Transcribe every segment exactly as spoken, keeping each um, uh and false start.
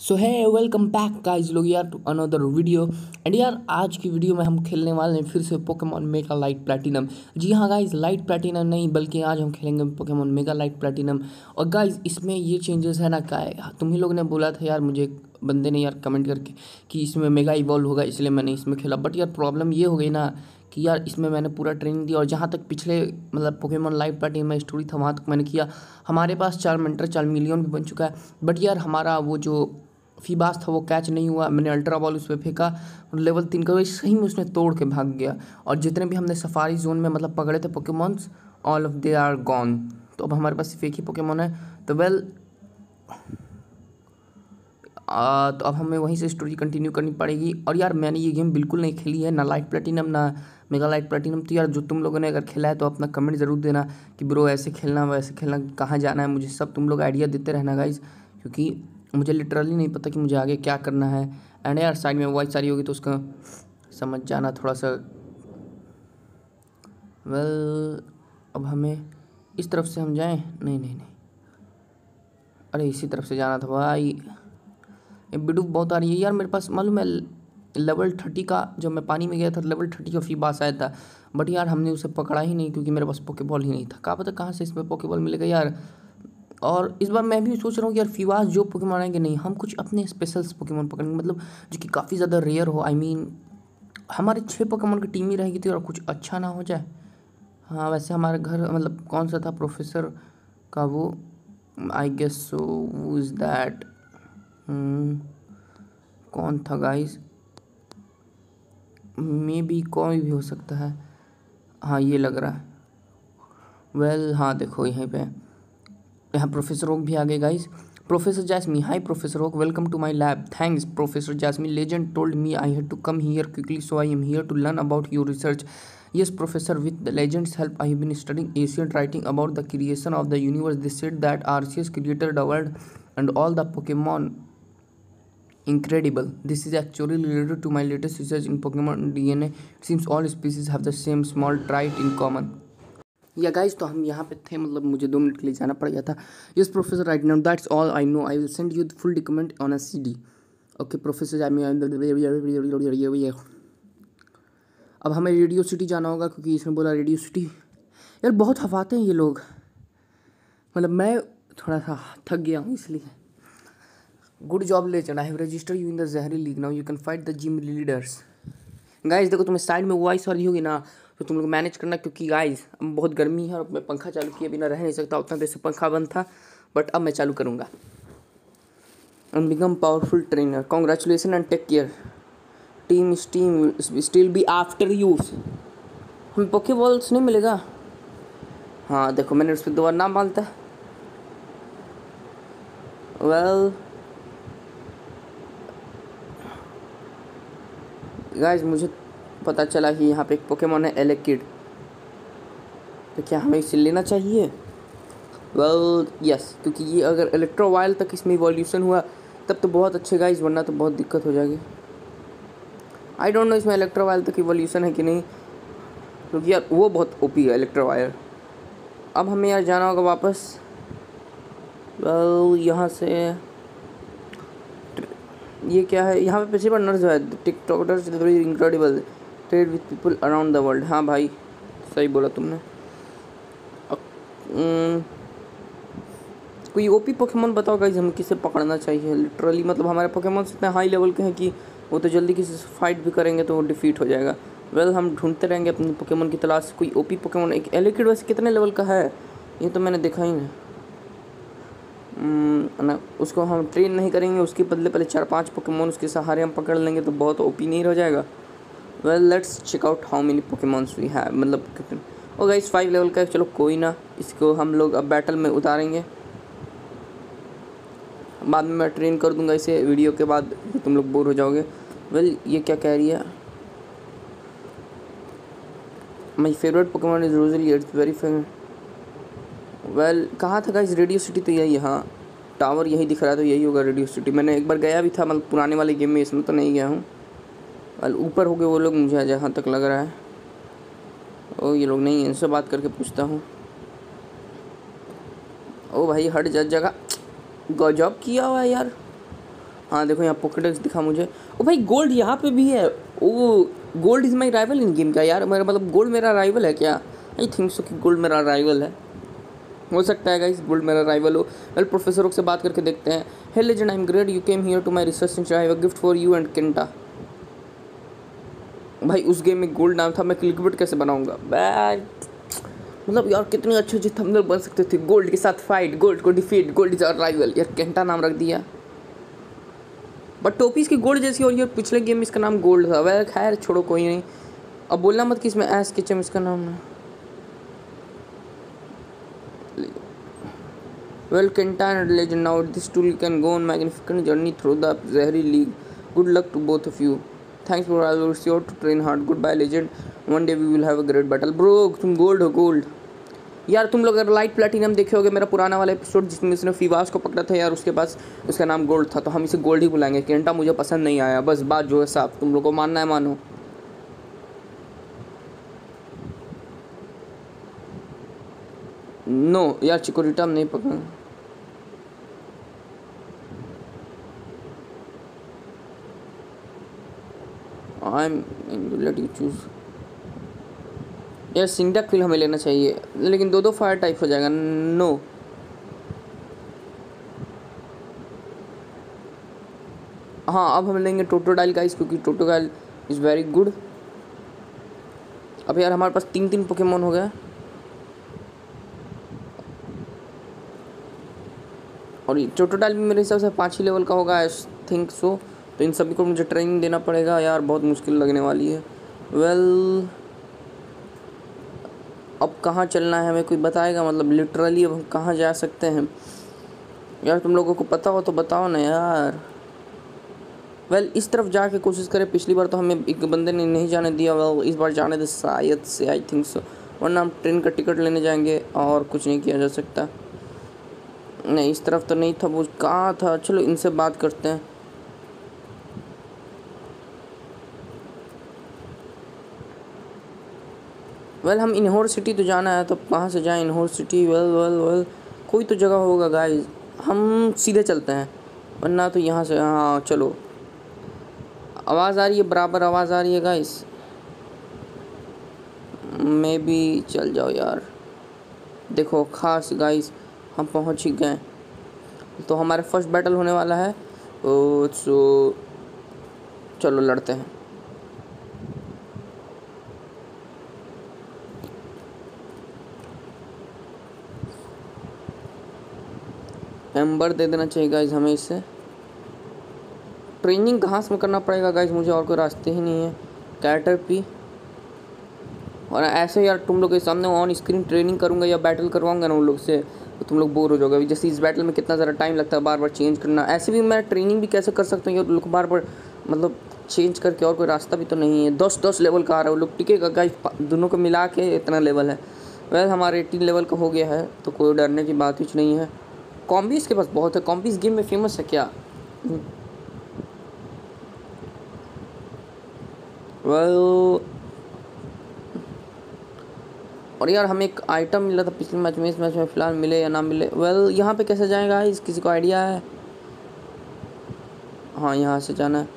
सो है welcome back guys लोग यार टू अनदर वीडियो। एंड यार आज की वीडियो में हम खेलने वाले हैं फिर से पोकेमॉन मेगा लाइट प्लैटिनम। जी हाँ गाइस, लाइट प्लैटिनम नहीं बल्कि आज हम खेलेंगे पोकेमॉन मेगा लाइट प्लैटिनम। और गाइस इसमें ये चेंजेस है ना, क्या है, तुम ही लोग ने बोला था यार, मुझे बंदे ने यार कमेंट करके कि इसमें मेगा इवॉल्व होगा, इसलिए मैंने इसमें खेला। बट यार प्रॉब्लम ये हो गई ना कि यार इसमें मैंने पूरा ट्रेनिंग दिया और जहाँ तक पिछले मतलब पोकेमॉन लाइव प्लैटिनम में स्टोरी था वहाँ तक मैंने किया। हमारे पास चार मिनटर चार मिलियन भी बन चुका है। बट यार हमारा वो जो फीबास था वो कैच नहीं हुआ। मैंने अल्ट्रा बॉल उस पर फेंका, लेवल तीन का सही में उसने तोड़ के भाग गया। और जितने भी हमने सफारी जोन में मतलब पकड़े थे Pokemons, all of they are gone. तो अब हमारे पास सिर्फ एक ही पोकेमॉन है। तो वेल आ, तो अब हमें वहीं से स्टोरी कंटिन्यू करनी पड़ेगी। और यार मैंने ये गेम बिल्कुल नहीं खेली है, ना लाइट प्लैटिनम ना मेगा लाइट प्लैटिनम। तो यार जो तुम लोगों ने अगर खेला है तो अपना कमेंट ज़रूर देना कि ब्रो ऐसे खेलना वैसे खेलना, कहाँ जाना है, मुझे सब तुम लोग आइडिया देते रहना गाइज, क्योंकि मुझे लिटरली नहीं पता कि मुझे आगे क्या करना है। एंड यार साइड में वॉइस सारी होगी तो उसका समझ जाना थोड़ा सा। वेल अब हमें इस तरफ से हम जाएं, नहीं नहीं नहीं, अरे इसी तरफ से जाना था भाई। ये बिडूक बहुत आ रही है यार मेरे पास, मालूम है लेवल थर्टी का जब मैं पानी में गया था लेवल थर्टी का फीबास आया था। बट यार हमने उसे पकड़ा ही नहीं क्योंकि मेरे पास पोकेबॉल ही नहीं था। क्या पता कहाँ से इसमें पोकेबॉल मिलेगा यार। और इस बार मैं भी सोच रहा हूँ कि यार फीबास जो पोकेमॉन आएंगे नहीं, हम कुछ अपने स्पेशल पोकेमॉन पकड़ेंगे, मतलब जो कि काफ़ी ज़्यादा रेयर हो। आई I मीन mean, हमारे छः पोकेमॉन की टीम ही रहेगी तो यार कुछ अच्छा ना हो जाए। हाँ वैसे हमारे घर मतलब कौन सा था प्रोफेसर का वो, आई गेस सो वो इज़ दैट, कौन था गाइस, मे बी कोई भी हो सकता है। हाँ ये लग रहा है। वेल well, हाँ देखो यहीं पे यहाँ प्रोफेसर ओक भी आ गए guys. Professor Jasmi, hi professor Oak, welcome to my lab. Thanks professor Jasmi, legend told me I had to come here quickly so I am here to learn about your research. Yes professor, with the legend's help I have been studying ancient writing about the creation of the universe. They said that Arceus created the world and all the Pokemon. Incredible. This is actually related to my latest research in Pokemon D N A. It seems all species have the same small trait in common. या guys तो हम यहाँ पे थे, मतलब मुझे दो minute के लिए जाना पड़ गया था। Yes professor right now that's all I know, I will send you the full document on a CD. Okay professor, अब हमें रेडियो सिटी जाना होगा क्योंकि इसने बोला रेडियो सिटी। यार बहुत हवाते हैं ये लोग, मतलब मैं थोड़ा सा थक गया हूँ इसलिए। Good job legend, I have register you in the Jahri league, now you can fight the gym leaders. Guys देखो तुम्हें साइड में वॉइस वाली होगी ना तो तुम लोग मैनेज करना, क्योंकि गाइज अब बहुत गर्मी है और मैं पंखा चालू किए बिना रह नहीं सकता। उतना देर से पंखा बंद था बट अब मैं चालू करूँगा। And become powerful trainer, congratulation and take care. Team steam still be after you. हमें पोकेबॉल्स नहीं मिलेगा। हाँ देखो मैंने उस पर दोबारा नाम मानता है। वेल गाइज मुझे पता चला कि यहाँ पे एक पोकेमॉन है एलेकिड, तो क्या हमें इसे लेना चाहिए? वेल यस, क्योंकि ये अगर इलेक्ट्रोवाइल तक इसमें इवोल्यूशन हुआ तब तो बहुत अच्छे गाइज, वरना तो बहुत दिक्कत हो जाएगी। आई डोंट नो इसमें इलेक्ट्रोवाइल तक इवोल्यूशन है कि नहीं, क्योंकि यार वो बहुत ओपी है इलेक्ट्रोवाइल। अब हमें यार जाना होगा वापस। वेल यहाँ से ये क्या है, यहाँ पे पिछली बार नर्स है TikTokers very incredible trade with people around the world. हाँ भाई सही बोला तुमने। कोई ओपी पोकेमॉन बताओ गाइस, हमें किसे पकड़ना चाहिए लिटरली। मतलब हमारे पोकेमॉन इतने हाई लेवल के हैं कि वो तो जल्दी किसी से फाइट भी करेंगे तो वो डिफीट हो जाएगा। वेल well, हम ढूंढते रहेंगे अपने पोकेमॉन की तलाश। कोई ओपी पोकेमॉन, एक एलिकिड वैसे कितने लेवल का है ये तो मैंने देखा ही नहीं ना। उसको हम ट्रेन नहीं करेंगे, उसके बदले पहले चार पांच पोकेमॉन उसके सहारे हम पकड़ लेंगे तो बहुत ओपी नहीं हो जाएगा। Well let's check out how many Pokemons we have, मतलब कितने। ओ गाइस फाइव लेवल का है, चलो कोई ना, इसको हम लोग अब बैटल में उतारेंगे। बाद में मैं ट्रेन कर दूंगा इसे वीडियो के बाद, तुम लोग बोर हो जाओगे। वेल ये क्या कह रही है, my favourite Pokemon is Rosely, it's very favourite. Well कहाँ था गाइस रेडियो सिटी? तो यही, हाँ टावर यही दिख रहा है तो यही होगा रेडियो सिटी। मैंने एक बार गया भी था, मतलब पुराने वाले गेम में, इसमें तो नहीं गया हूँ। वेल ऊपर हो गए वो लोग मुझे जहाँ तक लग रहा है। ओ ये लोग नहीं, इनसे बात करके पूछता हूँ। ओ भाई हट जा जगह, गजब किया हुआ है यार। हाँ देखो यहाँ पॉकेडेक्स दिखा मुझे। ओ भाई गोल्ड यहाँ पे भी है। Oh Gold is my rival in game क्या यार, मेरा मतलब गोल्ड मेरा राइवल है क्या? आई थिंक सो कि गोल्ड मेरा राइवल है, हो सकता है गाइस गोल्ड मेरा राइवल हो। वेल प्रोफेसर से बात करके देखते हैं। Hey legend, I am great you came here to my research centre, I have a gift for you and Kenta. भाई उस गेम में गोल्ड नाम था, मैं क्लिकबेट कैसे बनाऊंगा? मतलब यार कितने अच्छे अच्छे थंबनेल बन सकते थे, गोल्ड के साथ फाइट, गोल्ड को defeat, Gold is our rival. यार केंटा नाम रख दिया, बट टोपी इसकी गोल्ड जैसी, और ये पिछले गेम में इसका नाम गोल्ड था। वह खैर छोड़ो कोई नहीं, अब बोलना मत कि इसमें एस किचम इसका नाम है। Well, Kenta and Legend, now this tool can go on magnificent journey through the Zehri League. Good luck to both of you. Thanks for all your sure to train hard. Goodbye, Legend. One day we will have a great battle. Bro, तुम Gold हो Gold. यार तुम लोग अगर light platinum देखे होगे मेरा पुराना वाला एपिसोड जिसमें इसने फीवास को पकड़ा था यार, उसके पास उसका नाम गोल्ड था, तो हम इसे गोल्ड ही बुलाएंगे। केंटा मुझे पसंद नहीं आया, बस बात जो है साफ, तुम लोग को मानना है मानो। नो no, यार चिकोरिटा नहीं पकड़ा। I am let you choose. यार सिंगडक फिल हमें लेना चाहिए, लेकिन दो दो फायर टाइप हो जाएगा। नो हाँ अब हम लेंगे टोटोडाइल गाइस, क्योंकि टोटोडाइल इज़ वेरी गुड। अब यार हमारे पास तीन तीन पोकेमोन हो गया, और टोटोडाइल भी मेरे हिसाब से पाँच ही लेवल का होगा, आई थिंक सो। तो इन सभी को मुझे ट्रेनिंग देना पड़ेगा यार, बहुत मुश्किल लगने वाली है। वेल well, अब कहाँ चलना है हमें कोई बताएगा? मतलब लिटरली अब हम कहाँ जा सकते हैं यार? तुम लोगों को पता हो तो बताओ ना यार। वेल well, इस तरफ जाके कोशिश करें। पिछली बार तो हमें एक बंदे ने नहीं जाने दिया, वेल well, इस बार जाने दे शायद से, आई थिंक सो, वरना हम ट्रेन का टिकट लेने जाएंगे और कुछ नहीं किया जा सकता। नहीं इस तरफ तो नहीं था, वो कहाँ था? चलो इनसे बात करते हैं। वेल well, हम इनहोर सिटी तो जाना है, तो कहाँ से जाएं इनहोर सिटी? वेल वेल वेल कोई तो जगह होगा गाइस, हम सीधे चलते हैं, वरना तो यहाँ से। हाँ चलो, आवाज़ आ रही है, बराबर आवाज़ आ रही है गाइस। मे बी चल जाओ यार। देखो खास गाइस हम पहुँच ही गए, तो हमारे फर्स्ट बैटल होने वाला है। ओ सो चलो लड़ते हैं। एम्बर दे देना चाहिए गाइज हमें इससे। ट्रेनिंग घास में करना पड़ेगा गाइज मुझे, और कोई रास्ते ही नहीं है। कैटरपी, और ऐसे यार तुम लोग के सामने ऑन स्क्रीन ट्रेनिंग करूँगा या बैटल करवाऊँगा ना उन लोग से, तो तुम लोग बोर हो जाओगे। जैसे इस बैटल में कितना ज़्यादा टाइम लगता है बार बार चेंज करना, ऐसे भी मैं ट्रेनिंग भी कैसे कर सकता हूँ यार? लोग बार बार मतलब चेंज करके, और कोई रास्ता भी तो नहीं है। दस दस लेवल का आ रहा है वो लोग, टिकेगा गाइज दोनों को मिला के इतना लेवल है। वैसे हमारे एटीन लेवल का हो गया है, तो कोई डरने की बात कुछ नहीं है। कॉम्बी इसके पास बहुत है, कॉम्बी इस गेम में फेमस है क्या? वेल well, और यार हमें एक आइटम मिला था पिछले मैच में, इस मैच में फ़िलहाल मिले या ना मिले। वेल well, यहाँ पे कैसे जाएगा इस, किसी को आइडिया है? हाँ यहाँ से जाना है।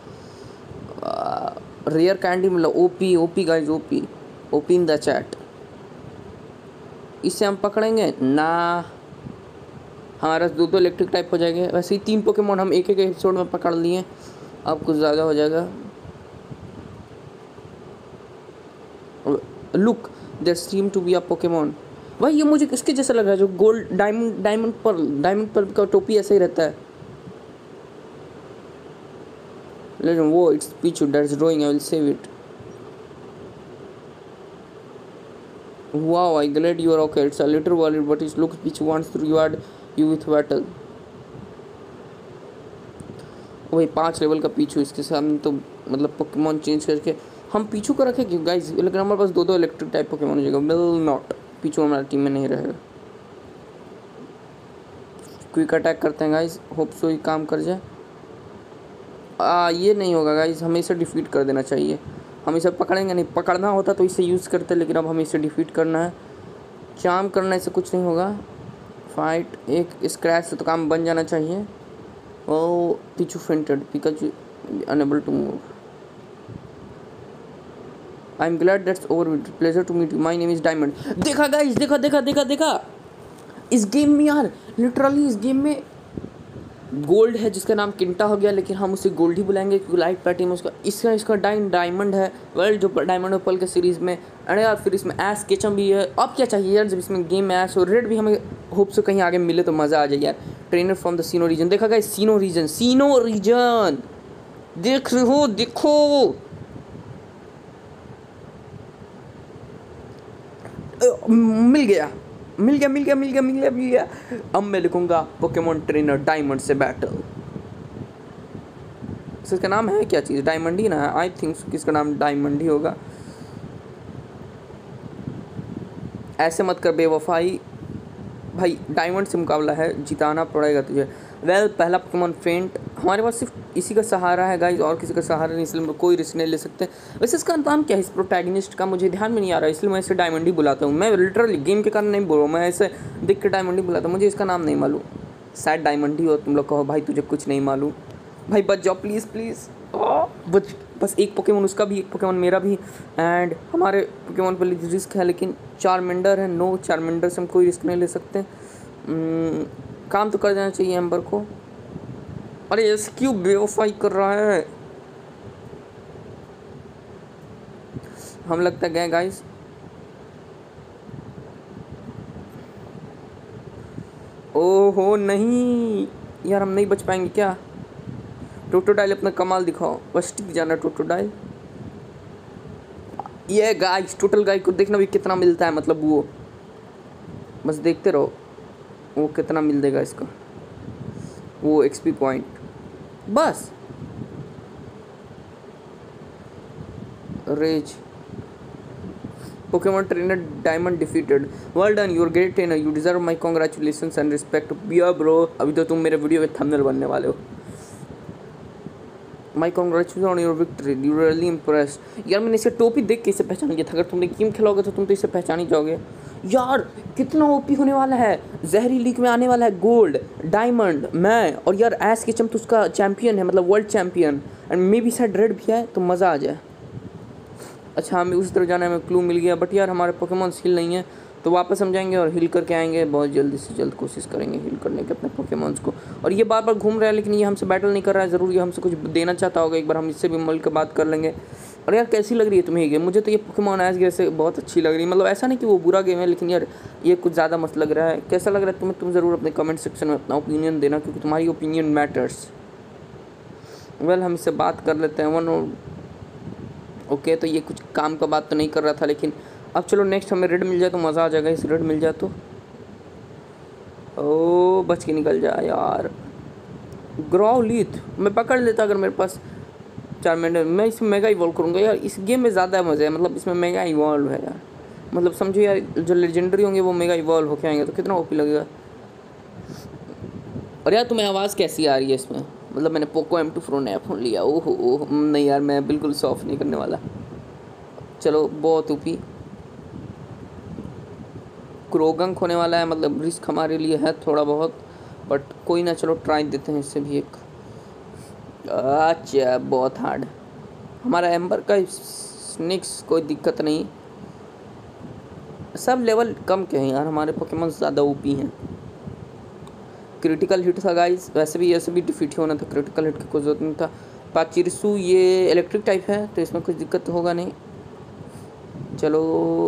रेयर कैंडी मिला, OP OP guys, OP OP in the chat. इससे हम पकड़ेंगे ना, हमारा दो दो इलेक्ट्रिक टाइप हो जाएंगे। वैसे ही तीन पोकेमोन हम एक एक एपिसोड में पकड़ लिए, अब कुछ ज़्यादा हो जाएगा। Look there seem to be a Pokemon. भाई ये मुझे किसके जैसा लग रहा है? जो गोल्ड डायमंड डायमंड पर डायमंड पर का टोपी ऐसा ही रहता है। लेकिन वो it's Pichu that is drawing, I will save it. Wow, I glad you are okay. It's a little worried, but it looks which wants to reward you with battle. वही पाँच लेवल का पीछू, इसके सामने तो मतलब पोकेमोन चेंज करके हम पीछू को रखें क्यों गाइस? लेकिन हमारे पास दो दो इलेक्ट्रिक टाइप पोकेमोन हो जाएगा। विल नॉट, पीछू हमारी टीम में नहीं रहेगा। क्विक अटैक करते हैं गाइस, होप सो ये काम कर जाए। आ, ये नहीं होगा गाइस, हमें इसे डिफीट कर देना चाहिए। हम इसे पकड़ेंगे नहीं, पकड़ना होता तो इसे यूज़ करते, लेकिन अब हमें इसे डिफीट करना है। चार्म करने से कुछ नहीं होगा। फाइट एक स्क्रैच से तो काम बन जाना चाहिए। Oh Pichu fainted Pikachu unable to move. I am glad that's over with pleasure to meet you my name is Diamond. देखा गाइस, देखा देखा देखा देखा इस गेम में यार लिटरली इस गेम में गोल्ड है जिसका नाम किंटा हो गया, लेकिन हम उसे गोल्ड ही बुलाएंगे क्योंकि लाइट प्लैटिनम उसका इसका इसका डाइन डायमंड है। वर्ल्ड जो डायमंड और पर्ल के सीरीज़ में। अरे यार फिर इसमें ऐस केचम भी है। अब क्या चाहिए यार जब इसमें गेम में ऐस और रेड भी हमें होप से कहीं आगे मिले तो मज़ा आ जाए यार। Trainer from the Sinnoh region. देखा गया सीनो रीजन, सीनो रीजन देख रहे हो, देखो मिल गया मिल गया मिल गया मिल गया मिल गया मिल गया। अब मैं लिखूंगा पोकेमोन ट्रेनर डायमंड से बैटल। इसका नाम है क्या चीज़, डायमंड ही ना है आई थिंक इसका नाम डायमंड ही होगा। ऐसे मत कर बेवफाई भाई, डायमंड से मुकाबला है, जिताना पड़ेगा तुझे। वेल well, पहला पोकेमोन फेंट। हमारे पास सिर्फ इसी का सहारा है गाइज और किसी का सहारा नहीं, इसलिए कोई रिस्क नहीं ले सकते। वैसे इसका नाम क्या है इस प्रोटैगनिस्ट का, मुझे ध्यान में नहीं आ रहा है, इसलिए मैं इसे डायमंड ही बुलाता हूँ। मैं लिटरली गेम के कारण नहीं बोल रहा हूँ, मैं ऐसे देख के डायमंड ही बुलाता हूँ, मुझे इसका नाम नहीं मालूम। शायद डायमंड ही हो। तुम लोग कहो भाई तुझे कुछ नहीं मालूम, भाई बच जाओ प्लीज़ प्लीज़ बच। बस एक पोकेमोन उसका भी, एक पोकेमोन मेरा भी, एंड हमारे पोकेमोन पर रिस्क है, लेकिन चारमेंडर है। नो, चारमेंडर से हम कोई रिस्क नहीं ले सकते। Hmm, काम तो कर देना चाहिए एम्बर को। अरे ऐसे क्यों बेवफाई कर रहा है। हम लगता गए गाइस। ओहो नहीं यार, हम नहीं बच पाएंगे क्या। टोटोडाइल अपना कमाल दिखाओ, बस टिक जाना टोटोडाइल। ये गाइस टोटल गाइस को देखना भी कितना मिलता है, मतलब वो बस देखते रहो वो कितना मिल देगा इसका, वो एक्सपी पॉइंट बस। रेज Pokemon trainer Diamond defeated. Well done, you are great trainer, you deserve my congratulations and respect. बिया ब्रो, अभी तो तुम मेरे वीडियो के थंबनेल बनने वाले हो। My congratulation on your victory, you really impressed. यार मैंने इसे टोपी देख के इसे पहचान लिया था, अगर तुमने गेम खेलोगे तो तुम तो इसे पहचान ही जाओगे। यार कितना ओपी होने वाला है, जहरी लीग में आने वाला है गोल्ड डायमंड मैं, और यार एस के चम तो उसका चैंपियन है, मतलब वर्ल्ड चैंपियन, एंड मे भी शायद रेड भी है, तो मज़ा आ जाए। अच्छा हमें उस तरफ जाना है, हमें क्लू मिल गया, बट यार हमारे पोकेमोन हिल नहीं है, तो वापस हम जाएंगे और हिल करके आएंगे। बहुत जल्दी से जल्द कोशिश करेंगे हिल करने के अपने पोकेमोन्स को। और ये बार बार घूम रहा है, लेकिन ये हमसे बैटल नहीं कर रहा है, ज़रूर ये हमसे कुछ देना चाहता होगा। एक बार हम इससे भी मिल कर बात कर लेंगे। और यार कैसी लग रही है तुम्हें ये गेम। मुझे तो ये पोकेमोन एस गेम से बहुत अच्छी लग रही है, मतलब ऐसा नहीं कि वो बुरा गेम है, लेकिन यार ये कुछ ज़्यादा मस्त लग रहा है। कैसा लग रहा है तुम्हें, तुम ज़रूर अपने कमेंट सेक्शन में अपना ओपिनियन देना, क्योंकि तुम्हारी ओपिनियन मैटर्स। वेल हम इससे बात कर लेते हैं वन। ओके तो ये कुछ काम का बात तो नहीं कर रहा था, लेकिन अब चलो नेक्स्ट हमें रेड मिल जाए तो मज़ा आ जाएगा। इस रेड मिल जाए तो ओ बच के निकल जाए यार। ग्राउलीथ मैं पकड़ लेता अगर मेरे पास चारमेंडर। मैं इसमें मेगा इवॉल्व करूँगा यार, इस गेम में ज़्यादा मज़ा है, मतलब इसमें मेगा इवॉल्व है यार, मतलब समझो यार जो लेजेंडरी होंगे वो मेगा इवॉल्व होके आएंगे तो कितना ओपी लगेगा। और यार तुम्हें आवाज़ कैसी आ रही है इसमें, मतलब मैंने पोको एम टू प्रो नया फ़ोन लिया। ओहो ओह नहीं यार मैं बिल्कुल सॉफ्ट नहीं करने वाला। चलो बहुत ओपी क्रोगंक होने वाला है, मतलब रिस्क हमारे लिए है थोड़ा बहुत, बट कोई ना चलो ट्राई देते हैं इससे भी एक। अच्छा बहुत हार्ड हमारा एम्बर का स्निक्स, कोई दिक्कत नहीं, सब लेवल कम के हैं यार, हमारे पोकेमॉन ज़्यादा ओपी हैं। क्रिटिकल हिट था गाइस, वैसे भी ऐसे भी डिफीट ही होना था, क्रिटिकल हिट की कोई ज़रूरत नहीं था। पाचिरसू ये इलेक्ट्रिक टाइप है तो इसमें कुछ दिक्कत होगा नहीं। चलो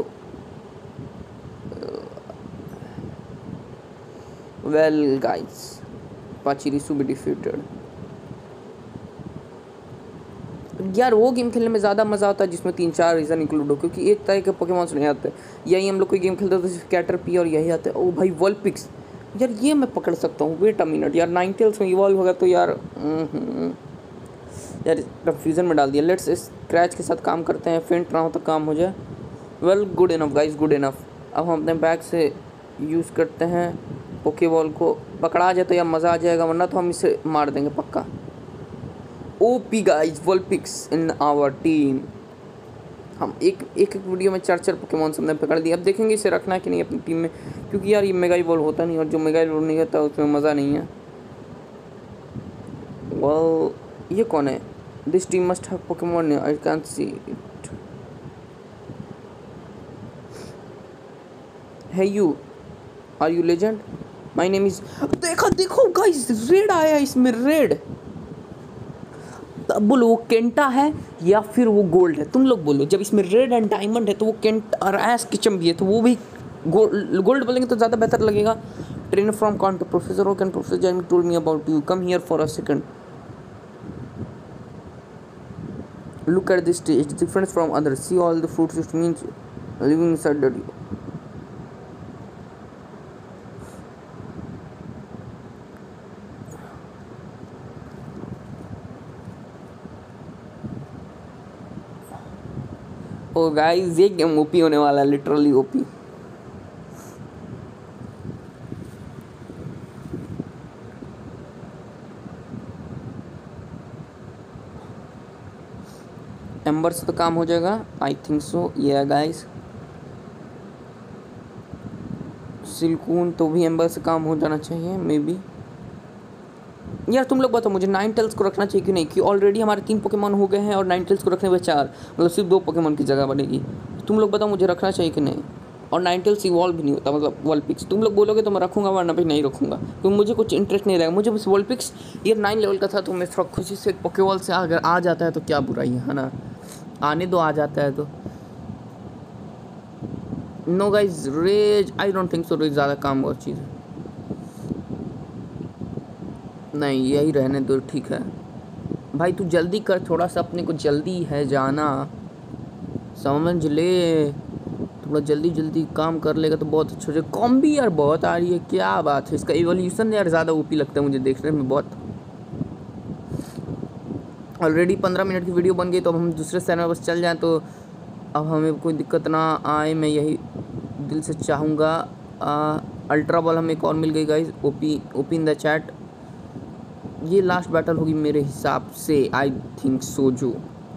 वेल गाइस पाचिरसू भी डिफीटेड। यार वो गेम खेलने में ज़्यादा मज़ा आता है जिसमें तीन चार रीज़न इंक्लूड हो, क्योंकि एक तरह के पोकेमॉन्स नहीं आते। यही हम लोग कोई गेम खेलते हैं तो सिर्फ कैटरपी और यही आते हैं। ओ भाई वॉलपिक्स, यार ये मैं पकड़ सकता हूँ। वेट अ मिनट यार, नाइनटेल्स में इवॉल्व होगा तो यार यार कंफ्यूजन में डाल दिया। लेट्स स्क्रैच के साथ काम करते हैं, फेंट ना हो तो काम हो जाए। Well good enough guys, good enough. अब हम अपने बैग से यूज़ करते हैं पोकेबॉल को, पकड़ा जाए तो यार मज़ा आ जाएगा, वरना तो हम इसे मार देंगे पक्का। OP guys Vulpix in our team. हम एक एक एक वीडियो में चार चार पोकेमॉन हमने पकड़ दिए। अब देखेंगे इसे रखना है कि नहीं अपनी टीम में, क्योंकि यार ये मेगा इवॉल्व होता नहीं, और जो मेगा इवॉल्व नहीं होता उसमें मज़ा नहीं है। वेल ये कौन है? This team must have Pokemon, I can see it. Hey you, are you legend? My name is, देखो देखो गाइस, रेड आया इसमें, रेड। अब बोलो वो केंटा है या फिर वो गोल्ड है, तुम लोग बोलो। जब इसमें रेड एंड डायमंड है तो वो केंट और एस किचम भी है, तो वो भी गोल्ड गोल्ड बोलेंगे तो ज़्यादा बेहतर लगेगा। Trainer from Kanto professor Oak and professor Jamie told me about you, come here for a second, look at this tree, it's different from others, see all the fruits, it means living inside the tree. Oh guys, ये game OP होने वाला है, literally OP. Amber से तो काम हो जाएगा, I think so, ये गाइस। सिल्कून तो भी एम्बर से काम हो जाना चाहिए मे बी। यार तुम लोग बताओ मुझे, नाइन टेल्स को रखना चाहिए कि नहीं, कि ऑलरेडी हमारे तीन पोकेमॉन हो गए हैं और नाइन टेल्स को रखने पे चार, मतलब सिर्फ दो पोकेमॉन की जगह बनेगी। तुम लोग बताओ मुझे रखना चाहिए कि नहीं। और नाइन टेल्स इवॉल्व भी नहीं होता, मतलब वॉलपिक्स। तुम लोग बोलोगे तो मैं रखूँगा, वरना भी नहीं रखूँगा, क्योंकि मुझे कुछ इंटरेस्ट नहीं रहेगा। मुझे बस वॉलपिक्स ये नाइन लेवल का था, तो मैं थोड़ा खुशी से पोकेवॉल से अगर आ जाता है तो क्या बुराई है ना, आने दो, आ जाता है तो। नो गाइज, रेज आई डोंट थिंक सो, रेज ज़्यादा काम और चीज़ है। नहीं, यही रहने दो, ठीक है भाई। तू जल्दी कर थोड़ा सा, अपने को जल्दी है जाना, समझ ले। थोड़ा जल्दी जल्दी काम कर लेगा तो बहुत अच्छा हो। कॉम्बी यार बहुत आ रही है, क्या बात है। इसका इवोल्यूशन यार ज़्यादा ओपी लगता है मुझे देखने में बहुत। ऑलरेडी पंद्रह मिनट की वीडियो बन गई, तो अब हम दूसरे शहर में बस चल जाएँ तो अब हमें कोई दिक्कत ना आए, मैं यही दिल से चाहूँगा। अल्ट्रा बॉल हमें एक और मिल गई guys, OP OP in the chat. ये लास्ट बैटल होगी मेरे हिसाब से, आई थिंक सो। जो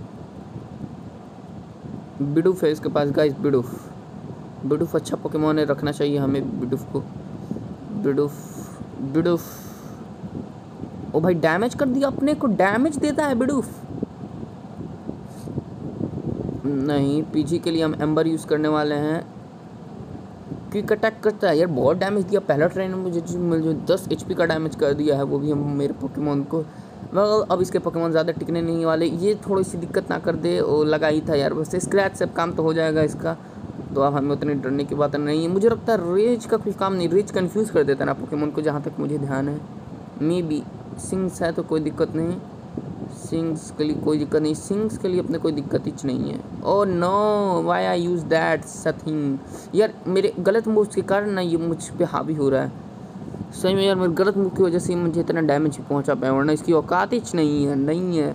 बिडुफ है इसके पास गाइज, बिडुफ बिडुफ अच्छा पोकेमॉन है, रखना चाहिए हमें बिडुफ को। बिडुफ बिडुफ ओ भाई, डैमेज कर दिया अपने को, डैमेज देता है बिडुफ। नहीं, पीजी के लिए हम एम्बर यूज़ करने वाले हैं। क्विक अटैक करता है यार, बहुत डैमेज दिया। पहला ट्रेन में मुझे जो दस एचपी का डैमेज कर दिया है, वो भी हम मेरे पोकेमॉन को। मतलब अब इसके पोकेमॉन ज़्यादा टिकने नहीं वाले, ये थोड़ी सी दिक्कत ना कर दे, वो लगा ही था यार। बस स्क्रैच से काम तो हो जाएगा इसका, तो अब हमें उतनी डरने की बात नहीं है। मुझे लगता है रेज का कुछ काम नहीं, रेज कन्फ्यूज़ कर देता है ना पोकेमॉन को, जहाँ तक मुझे ध्यान है। मे बी सिंग्स है तो कोई दिक्कत नहीं, सिंग्स के लिए कोई दिक्कत नहीं, सिंग्स के लिए अपने कोई दिक्कत ही नहीं है। Oh no, why I use that something. यार मेरे गलत मूव के कारण ना ये मुझ पे हावी हो रहा है सही में यार। मेरे गलत मूव की वजह से मुझे इतना डैमेज ही पहुंचा पाया, वरना इसकी औकात ही नहीं है, नहीं है।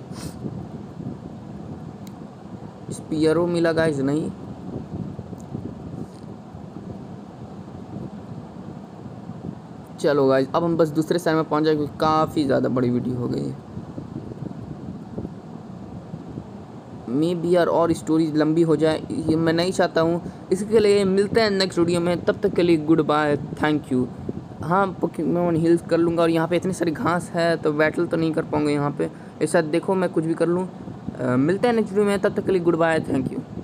स्पीयरो मिला गाइस, नहीं चलो गाइस, अब हम बस दूसरे शहर में पहुंच जाए, क्योंकि काफ़ी ज़्यादा बड़ी वीडियो हो गई है। मे बी यार और स्टोरी लंबी हो जाए, ये मैं नहीं चाहता हूँ। इसके लिए मिलते हैं नेक्स्ट वीडियो में, तब तक के लिए गुड बाय, थैंक यू। हाँ, पोकेमॉन हिल्स कर लूँगा, और यहाँ पे इतनी सारी घास है तो बैटल तो नहीं कर पाऊँगा यहाँ पे। ऐसा देखो मैं कुछ भी कर लूँ। मिलते हैं नेक्स्ट वीडियो में, तब तक के लिए गुड बाय, थैंक यू।